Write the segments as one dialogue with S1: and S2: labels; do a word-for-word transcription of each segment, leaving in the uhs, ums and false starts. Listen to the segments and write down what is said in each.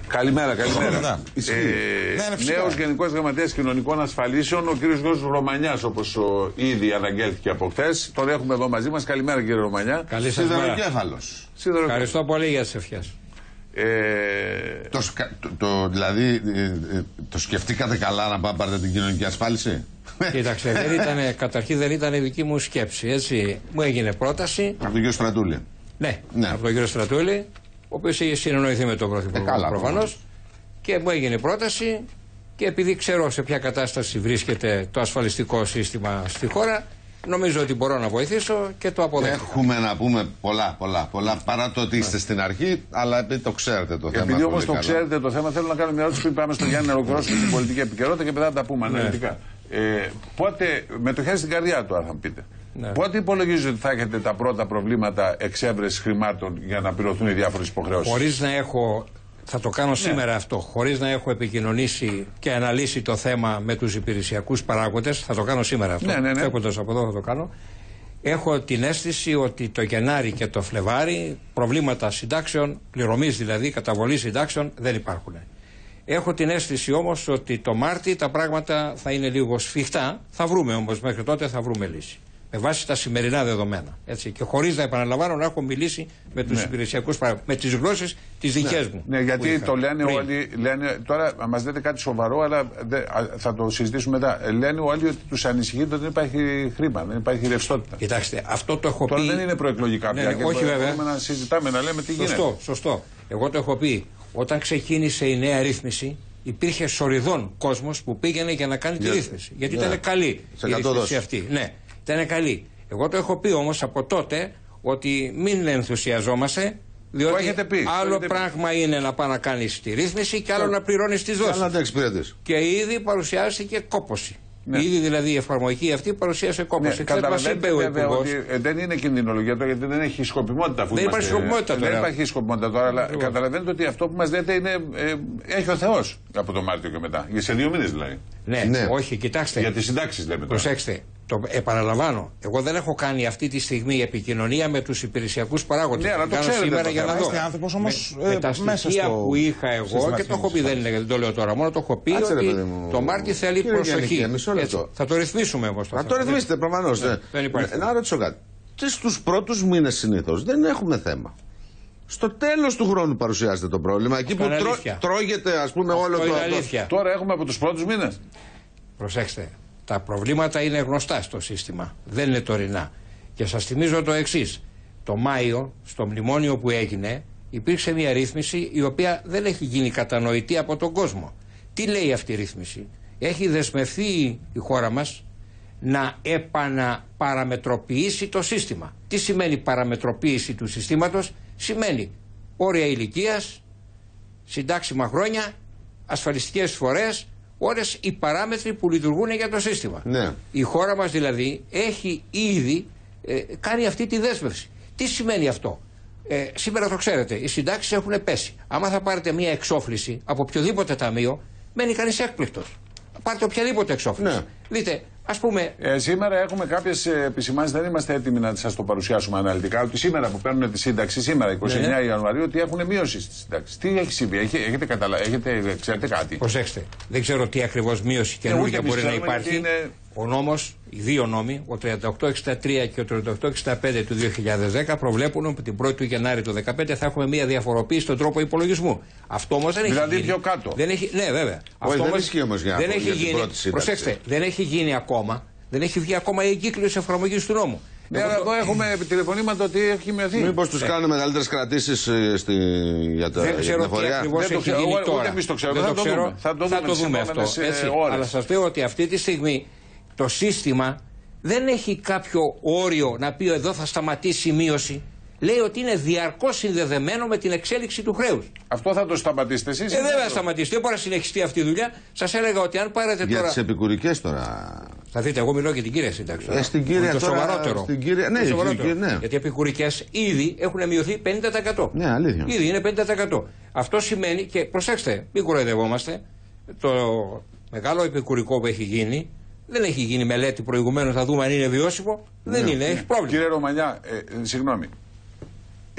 S1: Καλημέρα, καλημέρα. Ε, Νέος Γενικός Γραμματέας Κοινωνικών Ασφαλίσεων, ο κύριος Γιώργος Ρωμανιάς, όπως ο, ήδη αναγγέλθηκε από χθες. Τον έχουμε εδώ μαζί μας. Καλημέρα, κύριε Ρωμανιά.
S2: Καλή σας μέρα. Ευχαριστώ πολύ για τις ευχές.
S3: Ε... Το, το, το, δηλαδή, το σκεφτήκατε καλά να πάμε πάρετε την κοινωνική ασφάλιση?
S2: Κοίταξε, δεν ήτανε, καταρχήν δεν ήταν η δική μου σκέψη. Έτσι. Μου έγινε πρόταση.
S3: Από τον κύριο Στρατούλη.
S2: Ναι, ναι, από τον κύριο Στρατούλη, ο οποίος είχε συνεννοηθεί με τον Πρωθυπουργό ε, προφανώς. Και μου έγινε πρόταση και επειδή ξέρω σε ποια κατάσταση βρίσκεται το ασφαλιστικό σύστημα στη χώρα, νομίζω ότι μπορώ να βοηθήσω και το αποδέχομαι.
S3: Έχουμε να πούμε πολλά, πολλά, πολλά παρά το ότι είστε στην αρχή, αλλά επειδή το ξέρετε το θέμα.
S1: Επειδή όμως το καλά. ξέρετε το θέμα, θέλω να κάνω μια ερώτηση που πάμε στον Γιάννη να ολοκληρώσουμε την πολιτική επικαιρότητα και μετά θα τα πούμε ναι. αναλυτικά. Ε, πότε, με το χέρι στην καρδιά του, αν θα πείτε. Ναι. Πότε υπολογίζετε ότι θα έχετε τα πρώτα προβλήματα εξέβρεσης χρημάτων για να πληρωθούν οι διάφορες υποχρεώσεις?
S2: Χωρίς να έχω. Θα το κάνω ναι. σήμερα αυτό. Χωρίς να έχω επικοινωνήσει και αναλύσει το θέμα με τους υπηρεσιακούς παράγοντες, θα το κάνω σήμερα αυτό.
S1: Ναι, ναι, ναι.
S2: Φεύγοντας από εδώ θα το κάνω. Έχω την αίσθηση ότι το Γενάρη και το Φλεβάρι προβλήματα συντάξεων, πληρωμής δηλαδή, καταβολής συντάξεων δεν υπάρχουν. Έχω την αίσθηση όμως ότι το Μάρτι τα πράγματα θα είναι λίγο σφιχτά. Θα βρούμε όμως μέχρι τότε θα βρούμε λύση. Με βάση τα σημερινά δεδομένα. Έτσι, και χωρίς να επαναλαμβάνω να έχω μιλήσει με τους ναι. υπηρεσιακούς παράγοντες, με τις γλώσσες τις δικές
S1: ναι.
S2: μου.
S1: Ναι, γιατί το λένε πριν. όλοι. Λένε, τώρα μας λέτε κάτι σοβαρό, αλλά δε, θα το συζητήσουμε μετά. Λένε όλοι ότι τους ανησυχεί ότι δεν υπάρχει χρήμα, δεν υπάρχει ρευστότητα.
S2: Κοιτάξτε, αυτό το έχω
S1: τώρα
S2: πει.
S1: Τώρα δεν είναι προεκλογικά πια.
S2: Ναι, ναι, όχι βέβαια.
S1: να συζητάμε, να λέμε τι
S2: σωστό,
S1: γίνεται.
S2: Σωστό. Εγώ το έχω πει. Όταν ξεκίνησε η νέα ρύθμιση, υπήρχε σοριδών κόσμος που πήγαινε για να κάνει yeah. τη ρύθμιση. Γιατί yeah. ήταν καλή
S3: σε
S2: η ρύθμιση αυτή. Ναι, ήταν καλή. Εγώ το έχω πει όμως από τότε ότι μην ενθουσιαζόμαστε, διότι
S1: πει,
S2: άλλο πράγμα πει. είναι να πάει να κάνεις τη ρύθμιση και άλλο να πληρώνεις τις δόσεις. Και ήδη παρουσιάστηκε κόπωση. Ναι. Ήδη δηλαδή η εφαρμογή αυτή παρουσίασε κόπωση.
S1: Ναι, καταλαβαίνετε βέβαια ότι ε, δεν είναι κινδυνολογία τώρα, γιατί δεν έχει σκοπιμότητα.
S2: Δεν υπάρχει σκοπιμότητα τώρα.
S1: Δεν υπάρχει σκοπιμότητα τώρα, αλλά λοιπόν. καταλαβαίνετε ότι αυτό που μας λέτε είναι, ε, έχει ο Θεός από τον Μάρτιο και μετά. Για σε δύο μήνες δηλαδή.
S2: Ναι, ναι, όχι, κοιτάξτε.
S1: Για τις συντάξεις λέμε τώρα.
S2: Προσέξτε. Το επαναλαμβάνω, εγώ δεν έχω κάνει αυτή τη στιγμή επικοινωνία με τους υπηρεσιακούς παράγοντες.
S1: Ναι, αλλά το
S2: κάνω σήμερα για να δω.
S4: άνθρωπος όμως
S2: με, ε, με τα στοιχεία στο... που είχα εγώ και το έχω πει, δεν είναι, δεν το λέω τώρα μόνο, το έχω πει Άτσε, ότι ρε, το Μάρτι θέλει προσοχή. Έτσι, θα το ρυθμίσουμε όμως.
S3: Θα το ρυθμίσετε προφανώς.
S2: Ναι, δεν υπάρχει.
S3: Να ρωτήσω κάτι. Και στους πρώτους μήνες συνήθως δεν έχουμε θέμα. Στο τέλος του χρόνου παρουσιάζεται το πρόβλημα. Εκεί που τρώγεται ας πούμε όλο το.
S1: Τώρα έχουμε από τους πρώτους μήνες.
S2: Προσέξτε. Τα προβλήματα είναι γνωστά στο σύστημα, δεν είναι τωρινά. Και σας θυμίζω το εξής. Το Μάιο, στο μνημόνιο που έγινε, υπήρξε μια ρύθμιση η οποία δεν έχει γίνει κατανοητή από τον κόσμο. Τι λέει αυτή η ρύθμιση? Έχει δεσμευθεί η χώρα μας να επαναπαραμετροποιήσει το σύστημα. Τι σημαίνει παραμετροποίηση του συστήματος? Σημαίνει όρια ηλικίας, συντάξιμα χρόνια, ασφαλιστικές εισφορές, όλες οι παράμετροι που λειτουργούν για το σύστημα.
S3: Ναι.
S2: Η χώρα μας δηλαδή έχει ήδη ε, κάνει αυτή τη δέσμευση. Τι σημαίνει αυτό? Ε, σήμερα το ξέρετε, οι συντάξεις έχουν πέσει. Άμα θα πάρετε μια εξόφληση από οποιοδήποτε ταμείο, μένει κανείς έκπληκτος. Πάρτε οποιαδήποτε εξόφληση. Ναι. Δείτε, ας πούμε.
S1: Ε, σήμερα έχουμε κάποιες επισημάνσεις, δεν είμαστε έτοιμοι να σας το παρουσιάσουμε αναλυτικά. Ότι σήμερα που παίρνουν τη σύνταξη, σήμερα εικοστή ενάτη ναι. Ιανουαρίου, ότι έχουν μείωση στη σύνταξη. Τι έχει συμβεί, έχετε, έχετε καταλάβει, έχετε, ξέρετε κάτι?
S2: Προσέξτε, δεν ξέρω τι ακριβώς μείωση καινούργια μπορεί να υπάρχει. Είναι... Ο νόμος, οι δύο νόμοι, ο τριάντα οκτώ εξήντα τρία και ο τριάντα οκτώ εξήντα πέντε του δύο χιλιάδες δέκα, προβλέπουν ότι την πρώτη του Γενάρη του δύο χιλιάδες δεκαπέντε θα έχουμε μια διαφοροποίηση στον τρόπο υπολογισμού. Αυτό όμως δεν έχει
S1: δηλαδή
S2: γίνει.
S1: Δηλαδή πιο κάτω.
S2: Δεν έχει, ναι, βέβαια.
S3: Όχι, αυτό δεν ισχύει όμως για,
S2: δεν έχει
S3: για την
S2: γίνει,
S3: πρώτη σύνταξη.
S2: Προσέξτε, δεν έχει γίνει ακόμα. Δεν έχει βγει ακόμα η εγκύκλωση εφαρμογής του νόμου.
S1: Ναι, αλλά εδώ έχουμε τηλεφωνήματα ότι έχει μειωθεί.
S3: Μήπως τους κάνουν μεγαλύτερες κρατήσεις στη... για τα
S2: δεν ξέρω τι ακριβώς έχει γίνει τώρα.
S1: Ούτε εμείς το ξέρουμε.
S2: Δεν το ξέρω.
S1: Θα το δούμε,
S2: θα το δούμε αυτό. Αλλά σας λέω ότι αυτή τη στιγμή το σύστημα δεν έχει κάποιο όριο να πει εδώ θα σταματήσει η μείωση. Λέει ότι είναι διαρκώς συνδεδεμένο με την εξέλιξη του χρέους.
S1: Αυτό θα το σταματήσετε εσείς?
S2: Ε, δεν θα σταματήσει. Δεν μπορεί να συνεχιστεί αυτή η δουλειά. Σας έλεγα ότι αν πάρετε
S3: για
S2: τώρα.
S3: Για τις επικουρικές τώρα.
S2: Θα δείτε, εγώ μιλώ για την κύρια σύνταξη.
S3: Ε, στην κύρια
S2: το
S3: τώρα,
S2: σοβαρότερο.
S3: Στην κύρια, ναι,
S2: το σοβαρότερο.
S3: Ναι.
S2: Γιατί οι επικουρικές ήδη έχουν μειωθεί πενήντα τοις εκατό.
S3: Ναι, αλήθεια.
S2: Ήδη είναι πενήντα τοις εκατό. Αυτό σημαίνει, και προσέξτε, μην κοροϊδευόμαστε, το μεγάλο επικουρικό που έχει γίνει. Δεν έχει γίνει μελέτη προηγουμένως να δούμε αν είναι βιώσιμο. Δεν ναι, είναι, ναι. έχει πρόβλημα.
S1: Κύριε Ρωμανιά, ε, συγγνώμη.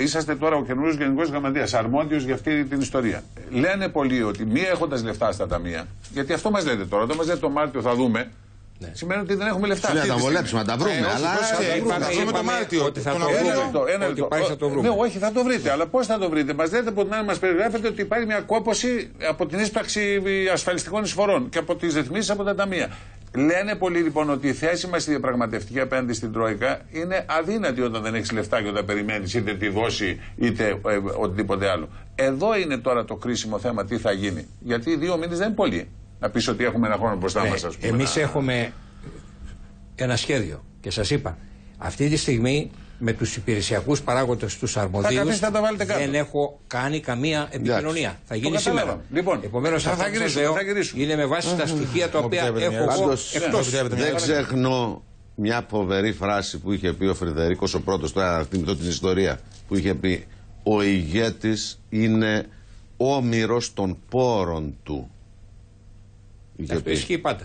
S1: είσαστε τώρα ο καινούριος Γενικός Γραμματέας, αρμόδιος για αυτή την ιστορία. Λένε πολλοί ότι μία έχοντας λεφτά στα ταμεία, γιατί αυτό μας λέτε τώρα, όταν μας λέτε το Μάρτιο θα δούμε. Ναι. Σημαίνει ότι δεν έχουμε λεφτά.
S3: Να τα βολέψουμε, να τα βρούμε. Αλλά
S2: θα βρούμε το Μάρτιο. Ότι θα το βρούμε.
S1: Ναι, όχι, θα το βρείτε. Αλλά πώς θα το βρείτε? Μας λέτε από την άλλη, μας περιγράφετε ότι υπάρχει μια κόπωση από την ίσπραξη ασφαλιστικών εισφορών και από τις ρυθμίσεις από τα ταμεία. Λένε πολλοί λοιπόν ότι η θέση μας στη διαπραγματευτική απέναντι στην Τρόικα είναι αδύνατη όταν δεν έχεις λεφτά και όταν περιμένεις είτε τη δόση είτε ε, οτιδήποτε άλλο. Εδώ είναι τώρα το κρίσιμο θέμα τι θα γίνει. Γιατί οι δύο μήνες δεν είναι πολύ. Να πεις ότι έχουμε ένα χρόνο μπροστά μας, ας πούμε.
S2: Εμείς να... έχουμε ένα σχέδιο και σας είπα, αυτή τη στιγμή με τους υπηρεσιακούς παράγοντες, τους αρμοδίους,
S1: θα τα βάλετε κάτω.
S2: Δεν έχω κάνει καμία επικοινωνία. Θα γίνει σήμερα.
S1: Λοιπόν,
S2: επομένως θα, θα, γυρίσω, θα γυρίσω. Είναι με βάση τα στοιχεία τα οποία έχω εγώ εκτός.
S3: Δεν ξεχνώ μια φοβερή φράση που είχε πει ο Φρυδερίκος ο πρώτος, τώρα θυμηθώ την ιστορία, που είχε πει «Ο ηγέτης είναι όμηρος των πόρων του».
S2: Αυτό ισχύει πάντα.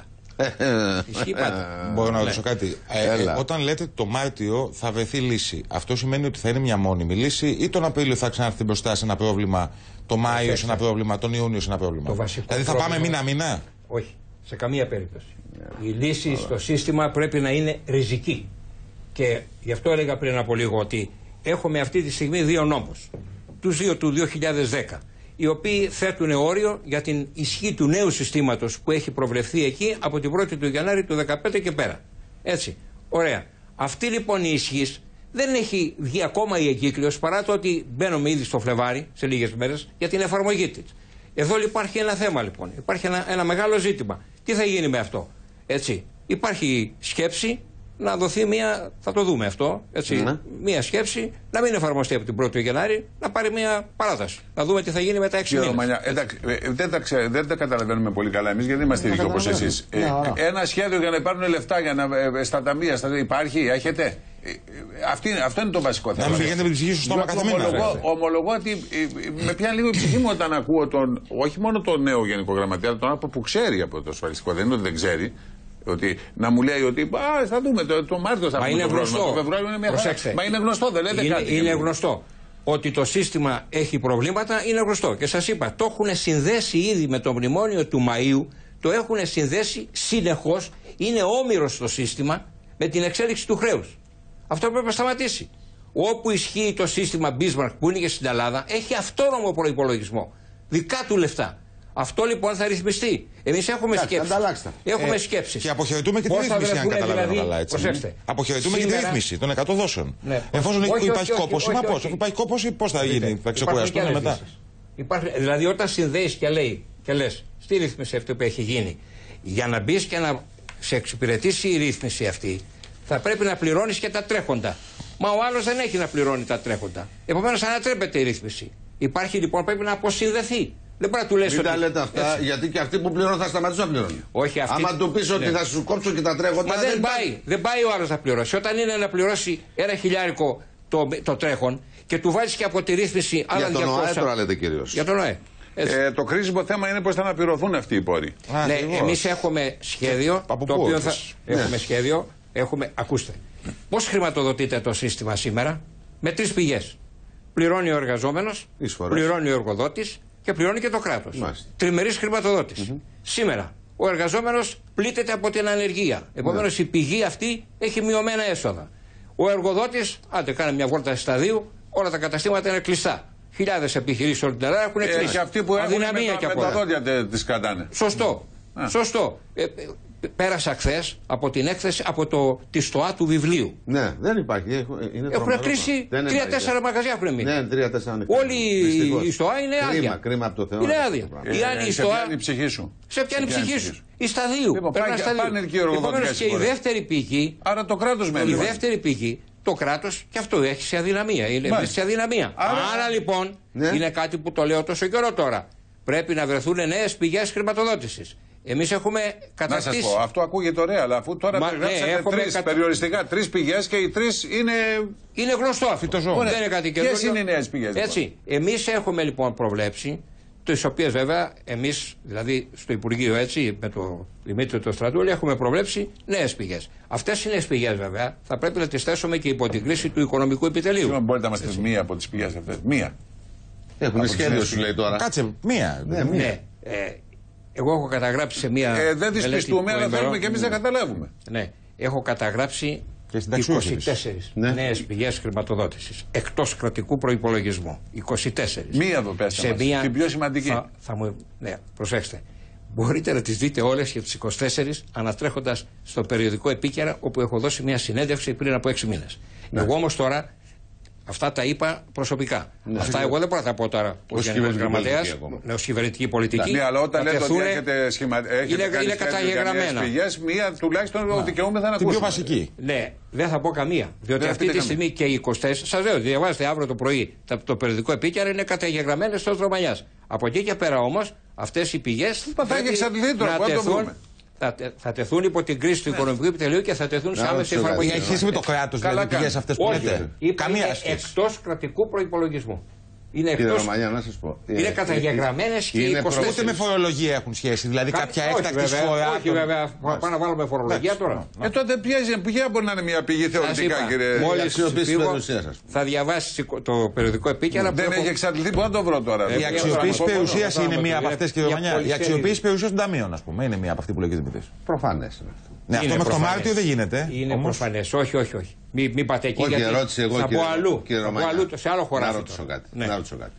S2: Ισχύει πάντα.
S4: Μπορώ να ρωτήσω κάτι? Ε, ε, όταν λέτε το Μάρτιο θα βρεθεί λύση, αυτό σημαίνει ότι θα είναι μια μόνιμη λύση ή τον Απρίλιο θα ξαναρθεί μπροστά σε ένα πρόβλημα, το Μάιο σε ένα πρόβλημα, τον Ιούνιο σε ένα πρόβλημα? Δηλαδή θα πάμε μήνα-μήνα?
S2: Όχι, σε καμία περίπτωση. Η λύση στο σύστημα πρέπει να είναι ριζική. Και γι' αυτό έλεγα πριν από λίγο ότι έχουμε αυτή τη στιγμή δύο νόμους. Τους δύο του δύο χιλιάδες δέκα. Οι οποίοι θέτουν όριο για την ισχύ του νέου συστήματος που έχει προβλεφθεί εκεί από την πρώτη του Γενάρη του δύο χιλιάδες δεκαπέντε και πέρα. Έτσι. Ωραία. Αυτή λοιπόν η ισχύς δεν έχει βγει ακόμα η εγκύκλειος, παρά το ότι μπαίνουμε ήδη στο Φλεβάρι σε λίγες μέρες για την εφαρμογή της. Εδώ υπάρχει ένα θέμα λοιπόν. Υπάρχει ένα, ένα μεγάλο ζήτημα. Τι θα γίνει με αυτό? Έτσι. Υπάρχει σκέψη να δοθεί μια, θα το δούμε αυτό, έτσι, ναι. μια σκέψη να μην εφαρμοστεί από την πρώτη του Γενάρη, να πάρει μια παράταση. Να δούμε τι θα γίνει με τα έξι μήνες.
S1: Μανιά, εντάξει, δεν, τα ξε, δεν τα καταλαβαίνουμε πολύ καλά εμείς, γιατί είμαστε ίδιοι όπως εσείς. Ναι, ε, ένα σχέδιο για να πάρουν λεφτά για να, ε, στα ταμεία, στα, υπάρχει, έχετε? Αυτή, αυτό είναι το βασικό θέμα.
S4: Να μην πηγαίνετε με την ψυχή σου στόμα κάθε μήνα.
S1: Ομολογώ ότι ε, με πιάνει λίγο η ψυχή μου όταν ακούω τον, όχι μόνο τον νέο Γενικό Γραμματέα, αλλά τον άνθρωπο που ξέρει από το ασφαλιστικό. Δεν είναι ότι δεν ξέρει. Ότι να μου λέει ότι α, θα δούμε το, το Μάρτιο θα πούμε το πρόβλημα, το Φεβρουάριο είναι μια χαρά. Μα είναι γνωστό, δεν λέτε
S2: είναι,
S1: κάτι.
S2: Είναι γνωστό. Ότι το σύστημα έχει προβλήματα είναι γνωστό. Και σας είπα, το έχουν συνδέσει ήδη με το μνημόνιο του Μαΐου, το έχουν συνδέσει συνεχώς, είναι όμηρος στο σύστημα με την εξέλιξη του χρέους. Αυτό πρέπει να σταματήσει. Όπου ισχύει το σύστημα Bismarck που είναι και στην Ελλάδα, έχει αυτόνομο προϋπολογισμό. Δικά του λεφτά. Αυτό λοιπόν θα ρυθμιστεί. Εμείς έχουμε σκέψεις. Έχουμε ε, σκέψεις.
S4: Και αποχαιρετούμε και τη ρύθμιση, αν καταλαβαίνω δηλαδή, καλά. Έτσι.
S2: Προσέξτε.
S4: Αποχαιρετούμε σήμερα... και τη ρύθμιση των εκατό δόσεων. Ναι. Εφόσον όχι, υπάρχει όχι, κόπωση, μα πώς? Υπάρχει κόπωση, πώς θα γίνει? Θα ξεκουραστούν μετά.
S2: Υπάρχει, δηλαδή, όταν συνδέεις και λέει και λες στη ρύθμιση αυτή που έχει γίνει, για να μπει και να σε εξυπηρετήσει η ρύθμιση αυτή, θα πρέπει να πληρώνεις και τα τρέχοντα. Μα ο άλλος δεν έχει να πληρώνει τα τρέχοντα. Επομένως, ανατρέπεται η ρύθμιση. Υπάρχει λοιπόν, πρέπει να αποσυνδεθεί. Δεν πρέπει να του λες
S3: Μην
S2: ότι...
S3: τα λέτε αυτά, έτσι. Γιατί και αυτοί που πληρώνουν θα σταματήσουν να πληρώνουν.
S2: Όχι αυτοί.
S3: Άμα του πεις ότι ναι. θα σου κόψω και τα τρέχοντα.
S2: Μα δεν, δεν πάει. Δεν πάει ο άλλος να πληρώσει. Όταν είναι να πληρώσει ένα χιλιάρικο το, το τρέχον και του βάζεις και από τη ρύθμιση άλλα διακόσια. Για τον ΟΑΕ τώρα λέτε κυρίως.
S1: Για τον ΟΑΕ. Ε, το κρίσιμο θέμα είναι πώς θα αναπληρωθούν αυτοί οι πόροι.
S2: Α, ναι, εμείς έχουμε σχέδιο. Το οποίο θα... ναι. Έχουμε σχέδιο. Έχουμε... Ακούστε. Πώς χρηματοδοτείται το σύστημα σήμερα? Με τρεις πηγές. Πληρώνει ο εργαζόμενος, πληρώνει ο εργοδότης και πληρώνει και το κράτος. Τριμερής χρηματοδότηση. Mm-hmm. Σήμερα ο εργαζόμενος πλήττεται από την ανεργία. Επομένως yeah. η πηγή αυτή έχει μειωμένα έσοδα. Ο εργοδότης, άντε κάνε μια βόλτα σταδίου, όλα τα καταστήματα είναι κλειστά. Χιλιάδες επιχειρήσεις όλη την Ελλάδα έχουν κλείσει.
S1: Ε, και αυτοί που έχουν με, τα, με τα δόντια τις κρατάνε.
S2: Σωστό. Ah. Σωστό. Ε, πέρασα χθες από την έκθεση από το, τη στοά του βιβλίου.
S3: Ναι, δεν υπάρχει. Είναι
S2: έχουν κλείσει τρία-τέσσερα μαγαζιά έχουν μείνει.
S3: Ναι, τρία-τέσσερα.
S2: Όλη η στοά είναι άδεια.
S3: Κρίμα, κρίμα από το Θεό.
S2: Είναι άδεια.
S1: Ε, ε, σε πιάνει η ψυχή σου.
S2: Σε πιάνει η ψυχή σου. Η σταδίου. Επομένως και η δεύτερη πηγή.
S1: Άρα το κράτος μένει.
S2: Η δεύτερη πηγή. Το κράτος και αυτό έχει σε αδυναμία. Είναι σε αδυναμία. Άρα, Άρα λοιπόν ναι. είναι κάτι που το λέω τόσο καιρό τώρα. Πρέπει να βρεθούν νέες πηγές χρηματοδότησης. Εμείς έχουμε καταστήσει.
S1: Να σας πω, αυτό ακούγεται ωραία, αλλά αφού τώρα περιγράψατε ναι, τρεις κατα... περιοριστικά τρεις πηγές και οι τρεις είναι.
S2: Είναι γνωστό αυτό. Δεν είναι κάτι καινούργιο.
S1: Ποιες είναι οι νέες πηγές?
S2: Έτσι. Εμείς έχουμε λοιπόν προβλέψει τις οποίες βέβαια εμείς, δηλαδή στο Υπουργείο, έτσι, με τον Δημήτρη τον Στρατούλη, έχουμε προβλέψει νέες πηγές. Αυτές οι νέες πηγές βέβαια θα πρέπει να τις θέσουμε και υπό την κρίση του οικονομικού επιτελείου.
S1: Σίγουρα μπορείτε να μας πείτε μία από τις πηγές αυτές. Μία.
S3: Έχουν σχέδιο, σου λέει τώρα.
S4: Κάτσε, μία.
S2: Ναι, μία. Ναι. Ε, εγώ έχω καταγράψει σε μία.
S1: Ε, δεν τις πιστούμε, αλλά θέλουμε και εμείς να καταλάβουμε.
S2: Ναι. Έχω καταγράψει είκοσι τέσσερις ναι. νέες πηγές χρηματοδότησης εκτός κρατικού προϋπολογισμού. είκοσι τέσσερις.
S1: Μία εδώ πέστε μας,
S2: μία...
S1: την πιο σημαντική.
S2: Θα, θα μου... Ναι, προσέξτε. Μπορείτε να τις δείτε όλες και τις είκοσι τέσσερις ανατρέχοντας στο περιοδικό Επίκαιρα, όπου έχω δώσει μια συνέντευξη πριν από έξι μήνες. Ναι. Εγώ όμως τώρα αυτά τα είπα προσωπικά. Ναι. Αυτά εγώ δεν μπορώ να τα πω τώρα ως Γενικός Γραμματέας, ως κυβερνητική πολιτική.
S1: Ναι, αλλά όταν λέτε ότι έχετε σχηματίσει.
S2: Είναι, είναι καταγεγραμμένα.
S1: Πηγές, μία τουλάχιστον δικαιούμεθα να ακούσουμε.
S4: Την πιο βασική.
S2: Ναι, δεν θα πω καμία. Διότι δεν αυτή τη στιγμή και οι είκοσι τέσσερις, σας λέω, διαβάζετε αύριο το πρωί το περιοδικό Επίκαιρα, είναι καταγεγραμμένες στο Δρομανιάς. Από εκεί και πέρα όμως αυτές οι πηγές
S1: θα εξαντληθεί τώρα.
S2: Θα, θα τεθούν υπό την κρίση του οικονομικού επιτελείου και θα τεθούν σε άμεση εφαρμογή.
S4: Έχει σχέση με το κράτος, δηλαδή οι πηγές αυτές που λέτε.
S2: Καμία σχέση. Εκτός κρατικού προϋπολογισμού. Είναι
S3: εκτός... Κύριε Ρωμανιά, να σας πω.
S2: Είναι καταγεγραμμένες και είκοσι τέσσερις.
S4: Ούτε με φορολογία έχουν σχέση. Δηλαδή Κα... κάποια έκτακτη φορά.
S2: Όχι, βέβαια. Πάμε να βάλουμε φορολογία τώρα.
S1: Ε, τότε ποια μπορεί να είναι μια πηγή θεωρητικά, κύριε.
S2: Μόλις φύγω, θα διαβάσει το περιοδικό Επίκαιρα.
S1: Δεν έχει εξαντληθεί, πού να το βρω τώρα.
S4: Η αξιοποίηση περιουσίας είναι μία από αυτές, κύριε Ρωμανιά. Η αξιοποίηση περιουσίας των ταμείων, α πούμε, είναι μία από αυτή που λέγεται δημητής.
S3: Προφανές.
S4: Ναι, αυτό μέχρι το Μάρτιο δεν γίνεται.
S2: Είναι προφανές. Όχι, όχι, όχι. Μην πάτε εκεί.
S3: Όχι, ερώτηση εγώ,
S2: θα πω αλλού. Σε άλλο χωράφι.
S3: Να ρωτήσω κάτι.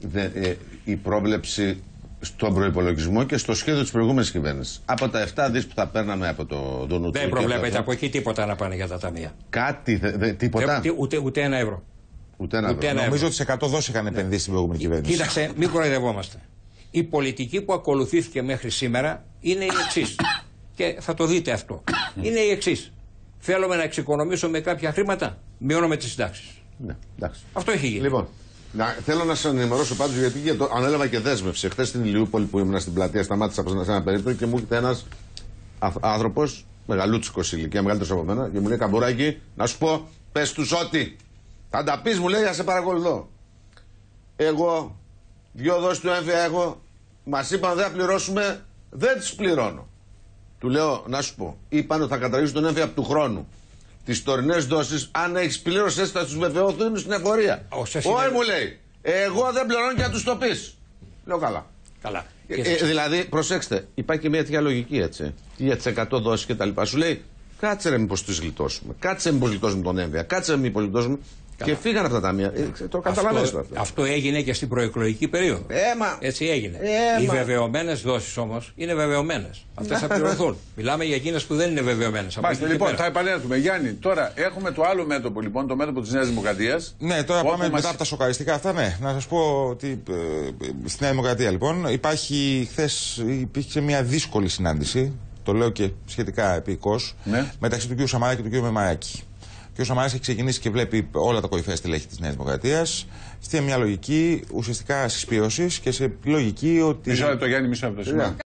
S3: Η πρόβλεψη στον προϋπολογισμό και στο σχέδιο της προηγούμενης κυβέρνησης. Από τα επτά δις που θα παίρναμε από το Δούνου.
S2: Δεν προβλέπεται από εκεί τίποτα να πάνε για τα ταμεία.
S3: Κάτι, δε, τίποτα.
S2: Ούτε, ούτε, ούτε ένα ευρώ.
S3: Ούτε ένα
S2: ούτε
S3: ευρώ.
S2: Ένα
S4: Νομίζω
S2: ευρώ.
S4: ότι σε εκατό δόσεις είχαν επενδύσει στην προηγούμενη κυβέρνηση.
S2: Κοίταξε, μην κοροϊδευόμαστε. Η πολιτική που ακολουθήθηκε μέχρι σήμερα είναι η εξής. Και θα το δείτε αυτό. Είναι η εξής. Θέλουμε να εξοικονομήσουμε κάποια χρήματα, μειώνουμε τις συντάξεις.
S3: Ναι,
S2: αυτό έχει γίνει.
S3: Λοιπόν, να, θέλω να σας ενημερώσω πάντως γιατί για το, ανέλαβα και δέσμευση. Χθες στην Ηλιούπολη που ήμουν στην πλατεία, σταμάτησα σε ένα περίπτωση και μου έρχεται ένας άνθρωπος, μεγαλούτσικος ηλικία, μεγαλύτερος από μένα, και μου λέει: Καμπουράκι, να σου πω, πες τους ότι. Θα τα πεις, μου λέει, να σε παρακολουθώ. Εγώ, δυο δόσεις του έμφυα έχω, μας είπαν δεν θα πληρώσουμε, δεν τις πληρώνω. Του λέω, να σου πω, είπαν ότι θα καταργήσουν τον έμφυα από του χρόνου. Τις τωρινές δόσεις, αν έχεις πλήρωσες, θα τους βεβαιωθούν στην εφορία. Όχι, μου λέει. Εγώ δεν πληρώνω και να τους το πεις. Λέω καλά.
S2: Καλά.
S3: Ε, ε, δηλαδή, προσέξτε, υπάρχει και μια τέτοια λογική έτσι. Για τις εκατό δόσεις και τα λοιπά. Σου λέει, κάτσε ρε μήπως τους γλιτώσουμε. Κάτσε μήπως γλιτώσουμε τον έμφυα. Κάτσε μήπως γλιτώσουμε. Καλά. Και φύγαν αυτά τα μία. Ε, το καταλαβαίνετε αυτό.
S2: Αυτό έγινε και στην προεκλογική περίοδο.
S3: Έμα.
S2: Έτσι έγινε.
S3: Έμα.
S2: Οι βεβαιωμένες δόσεις όμως είναι βεβαιωμένες. Αυτές θα πληρωθούν. Μιλάμε για εκείνες που δεν είναι βεβαιωμένες.
S1: Μάλιστα, λοιπόν, θα επανέλθουμε. Γιάννη, τώρα έχουμε το άλλο μέτωπο, λοιπόν, το μέτωπο της Νέας Δημοκρατίας.
S4: Ναι, τώρα πάμε μετά μας... από τα σοκαριστικά αυτά. Ναι, να σας πω ότι ε, στη Νέα Δημοκρατία, λοιπόν, υπάρχει χθες υπήρχε μια δύσκολη συνάντηση. Το λέω και σχετικά επίκως, ναι. Μεταξύ του κ. Σαμαρά και του κ. Μεμαράκη. Και ο Σαμαράς έχει ξεκινήσει και βλέπει όλα τα κορυφαία στελέχη της Νέας Δημοκρατίας στη μια λογική ουσιαστικά συσπήρωσης και σε λογική ότι.
S1: Μισό λεπτό, Γιάννη, μισό λεπτό.